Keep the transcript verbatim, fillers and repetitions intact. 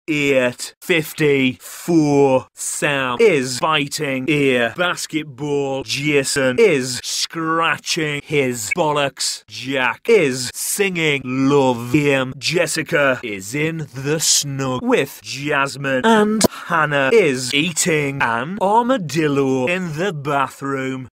eight fifty-four. Sam is biting ear basketball. Jason is scratching his bollocks. Jack is singing love game. Jessica is in the snug with Jasmine, and Hannah is eating an armadillo in the bathroom.